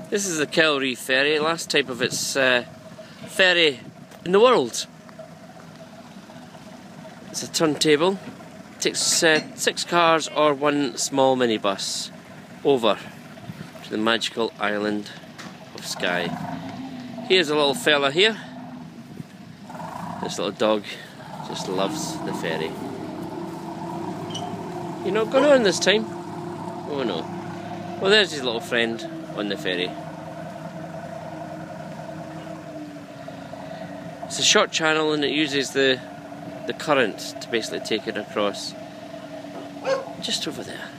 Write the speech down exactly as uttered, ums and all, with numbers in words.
This is the KyleRhea ferry, last type of its uh, ferry in the world. It's a turntable. It takes uh, six cars or one small minibus over to the magical island of Skye. Here's a little fella here. This little dog just loves the ferry. You're not going on this time? Oh no. Well, there's his little friend on the ferry. It's a short channel and it uses the the current to basically take it across. Just over there.